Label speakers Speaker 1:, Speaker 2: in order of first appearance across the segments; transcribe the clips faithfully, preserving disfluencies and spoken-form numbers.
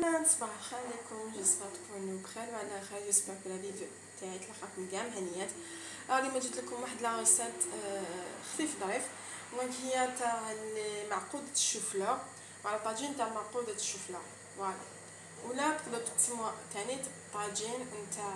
Speaker 1: البنات صباح الخير عليكم. جيسبر تكونوا بخير وعلى خير. جيسبر بلا فيديو تاعي تلقاكم كاع مهنيات. اليوم جبت لكم واحد لا ريسيت خفيف ظريف. دونك هي تاع معقوده الشوفلور وعلى طاجين تاع معقوده الشوفلور فوالا، ولا تقدروا تقسموا ثاني طاجين نتاع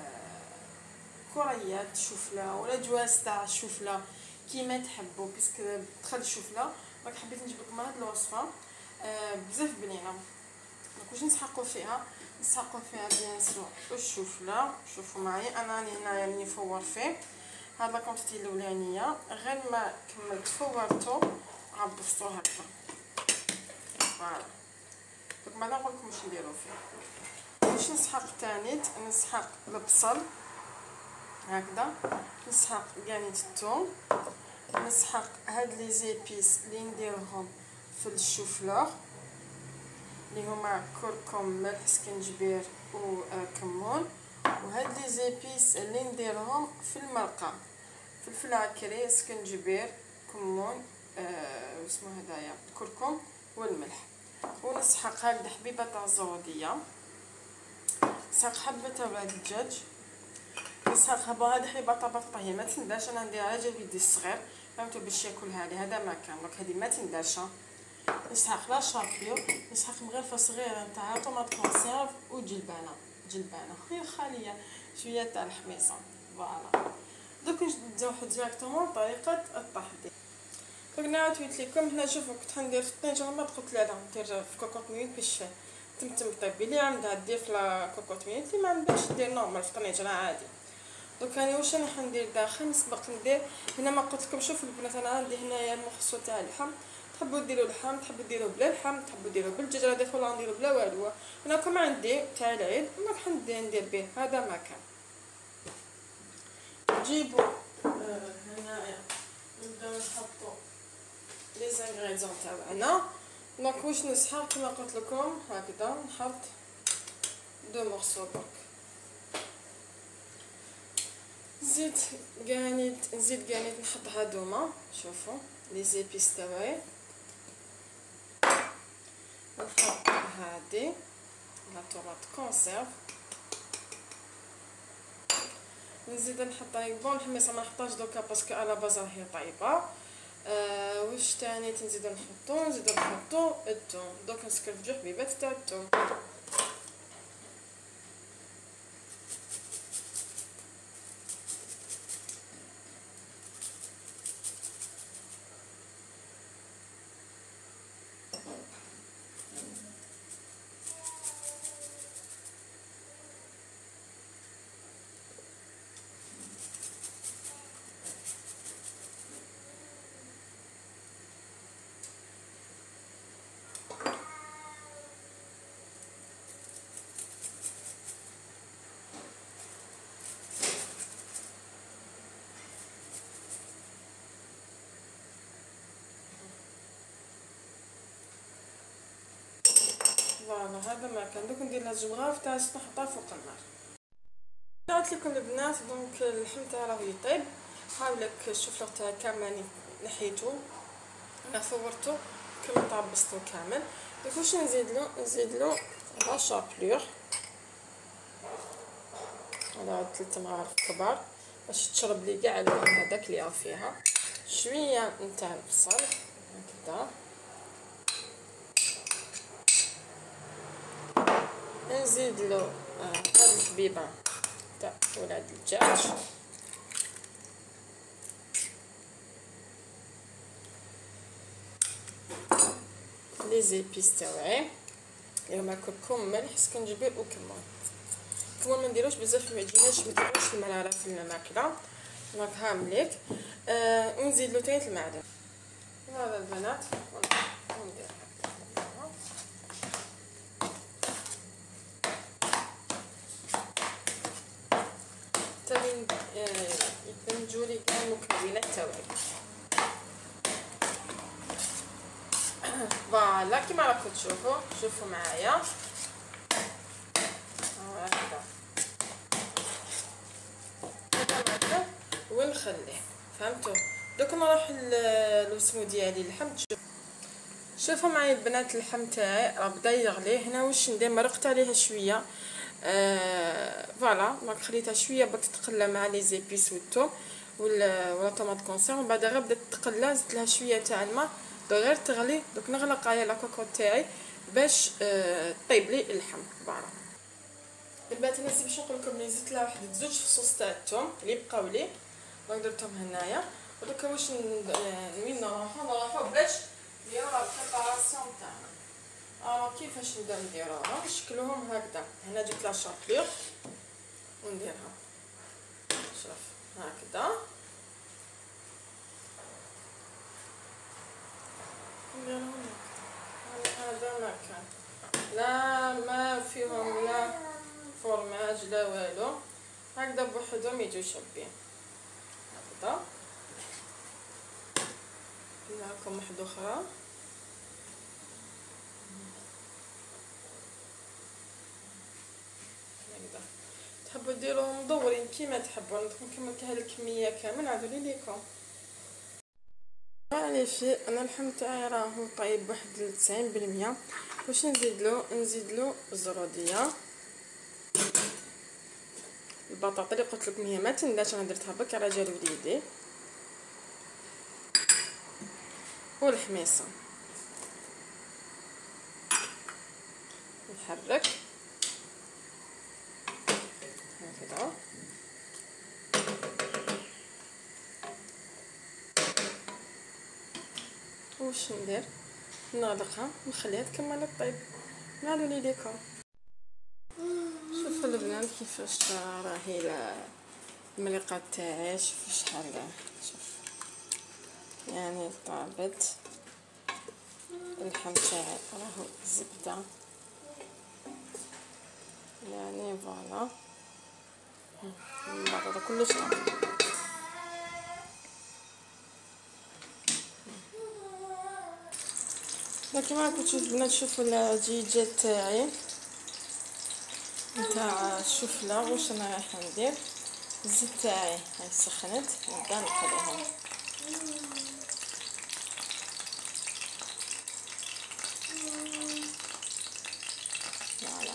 Speaker 1: كريات الشوفلور ولا جواز تاع الشوفلور كيما تحبوا، باسكو تدخل الشوفلور. دونك حبيت نجيب لكم هاد الوصفه آه بزاف بنينه. دونك واش نسحقوا فيها؟ نسحقوا فيها بيان سور الشوفلور. شوفوا معايا انا راني هنايا راني نفور فيه هاد لا كونتيتي الاولانيه، غير ما كملت فورتو عبصتو هكا فوالا. دونك بعدا نقول لكم واش نديرو فيه. واش نسحق ثاني؟ نسحق البصل هكذا، نسحق كانيت الثوم، نسحق هاد لي زيبيس اللي نديرهم في الشوفلور اللي هما كركم، ملح، سكنجبير وكمون. وهاد لي زيبيس اللي نديرهم في المرقه، فلفل عكري، سكنجبير، كمون، آه اسمه هدايا الكركم والملح. ونسحق هكذا حبيبه تاع الزروديه، نسحق حبه تاع ولاد الدجاج، نسحق هاد حبيبه تاع بطاطا. هي ما تنداش، انا نديرها جا وليدي الصغير فهمتوا باش ياكلها لي، هذا ما كان. دونك هذه ما تنداش. نسحق لا شابيو، نسحق مغرفه صغيره نتاع طوماط كونسيرف وجلبانه جلبانه هي خاليه شويه تاع الحميصه فوالا. دوك نبداو ديريكتومون طريقه التحضير. دونك انا تويت لكم هنا. شوفوا كنت غندير في الطنجره ما قلت لا لا ندير في كوكوط مينيت باش تمتم طيبي. اللي عندها دير في لا كوكوط مينيت، اللي ما عندهاش دير نورمال في الطنجره عادي. دونك راني واش انا حندير داخل نسبق ندير هنا ما قلت لكم. شوفوا البنات انا عندي هنايا المخصو تاع اللحم، تحبوا ديروا اللحم، تحبوا ديروا بلا لحم، تحبوا ديروا بالدجاج، راه ديفو لا نديروا بلا والو. انا كما عندي تاع العيد دونك حندير ندير به هذا ما كان. نجيبوا آه هنايا نبداو نحطوا لي زانغريديون تاعنا. دونك واش نسحق كما قلت لكم هكذا، نحط دو مورسو برك زيت كانيت، نزيد كانيت نحط هادوما. شوفوا لي زيبيس تاعي، نحط هادي لا طوماط كونسيرف، نزيد نحط هاي بون الحميصه ما نحطهاش دوكا باسكو على باز راهي طايبه. آه واش تاني نزيدو نحطو نزيدو نحطو الثوم. دوك نسكرفجو حبيبات تاع الثوم. فوالا هذا ما كان. دوك ندير لها الجمغاف تاع نحطها فوق النار. قلت لكم البنات دونك اللحم تاعي راه يطيب. حاولك الشوفلور تاعي كامل نحيتو، انا فورتو كما طابستو كامل. دوك واش نزيدلو؟ نزيدلو لا شابلور على ثلاث مغارف كبار باش تشرب لي كاع اللحم هذاك اللي راه فيها. شويه نتاع البصل هكذا، نزيد له آه هاد الحبيبه تاع ولاد الدجاج، لي زيبيس تاعي اللي هما كركم، ملح، سكنجبير وكمون. كمون ما نديروش بزاف في المعجينات، ما نديروش المراره في الماكله. دونك ها مليك. آه ونزيد له ثلاث المعدن. هذا البنات وندير تاني يدمجوا لي كاع المكونات تاعي فوالا كيما راكم تشوفوا. شوفوا معايا هكذا هكذا ونخليه. فهمتوا؟ دوك نروح للسمو ديالي اللحم. شوفوا معايا البنات اللحم تاعي راه بدا يغلي. هنا واش ندير، مرقت عليها شويه آه فوالا، دونك خليتها شويه باش تتقلى مع لي زيبيس والثوم ولا ولا طوماط كونسير. ومن بعد غير بدات تقلى زدت لها شويه تاع الماء غير تغلي. دوك نغلق عليها لاكوكوط تاعي باش آه طيب لي اللحم. فوالا البنات انا باش نقول لكم لي زدت لها واحد زوج فصوص تاع الثوم اللي بقاو لي، دونك درتهم هنايا. ودوكا واش وين نروحو نروحو باش نديرو لا بريباراسيون تاعنا. اه كيفاش نبداو نديروها؟ نشكلوهم هكذا. هنا جبت لا شابلور ونديرها شوف هكذا، نديرهم هذا ما كان لا ما فيهم لا فورماج لا والو، هكذا بوحدهم يجوا شابين هكذا. لكم واحده اخرى هكذا، تحبوا ديروهم مدورين كيما تحبوا. ندخل نكمل هاد الكميه كامل عادوا ليكم. على شيء انا اللحم تاعي راهو طيب بواحد تسعين بالمية. واش نزيدلو؟ نزيدلو الزروديه، البطاطا اللي قلت لكم هي ما تنداش، انا درتها بك على جال وليدي، والحميصه نحرك هكذا. واش ندير؟ نغلقها ونخليها تكمل الطيب. نعاودو ليكم. شوفوا البنات كيفاش راهي المليقه تاعي، شوفوا شحال شوف يعني طابت. اللحم تاعي راهو زبده يعني فوالا. من بعد هذا كلش طاب. كيما راكم تشوفوا البنات، شوفوا العجيجه تاعي نتاع الشوفله. واش انا رايحه ندير؟ الزيت تاعي هاي سخنت، نبدا نقليهم. فوالا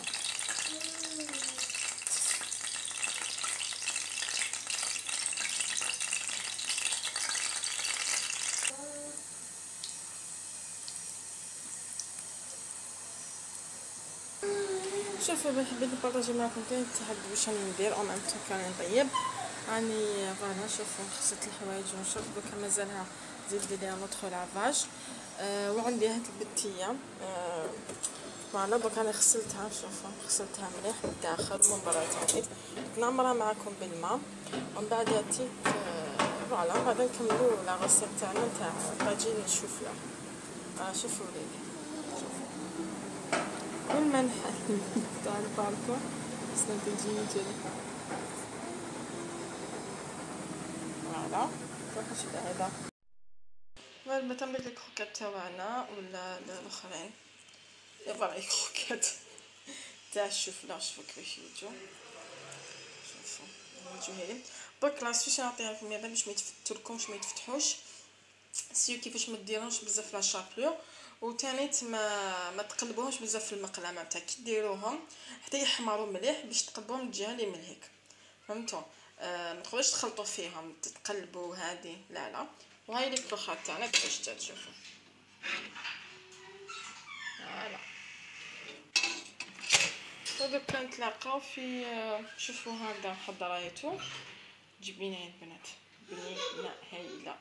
Speaker 1: شوفوا حبيت نبارطاجي معكم كاين تحب واش راني ندير او ميم طون كان نطيب. راني فوالا شوفوا غسلت الحوايج ونشوف دوكا مازالها زيد ندير نوتخ لافاج. أه وعندي هاد البتيه أه فوالا دوك راني غسلتها. شوفوا غسلتها مليح من الداخل ومن برا تاني، نعمرها معكم بالماء ومن بعد تيك فوالا. بعد نكملوا لا غسيل تاعنا تاع طاجين الشوفله. أه شوفوا وليدي كل ما نحل تاع الباركو بس نتجي جري فوالا. نروح نشد هذا فوالا تمريك الكروكات تاعنا ولا الاخرين يبغى الكروكات تاع الشوفله. شوفوا كيفاش يجوا، شوفوا يجوا هايلين. برك لاص فاش نعطيها لكم هذا باش ما يتفتولكمش ما يتفتحوش، سيو كيفاش ما ديروهمش بزاف لا شابلور، وثانيت ما ما تقلبوهمش بزاف في المقله تاع كي ديروهم حتى يحمروا مليح باش تقلبوهم الجهه اللي من هيك، فهمتوا؟ آه ما تقدروش تخلطوا فيهم تقلبوا هذه لا لا. وهاي لي كروخات تاعنا كيفاش تشوفوا فوالا. ودوكا نتلاقاو في شوفوا هذا حضريتو جبينين البنات بنينه هايله.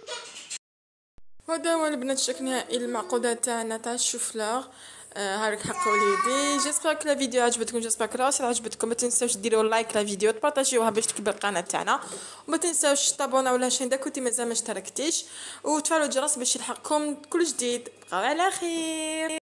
Speaker 1: وهذا هو البنات الشكل نهائي المعقودات تاعنا تاع الشوفلار. آه هاك حق وليدي. جيسبر لا فيديو عجبتكم، جيسبر كلاس عجبتكم. ما تنساوش ديروا لايك لا فيديو، تبارطاجيوها باش تكبر القناه تاعنا، وما تنساوش تابوناو ولا شين دا كنتي مازال ما اشتركتيش، وتفعلوا الجرس باش يلحقكم كل جديد. بقاو على خير.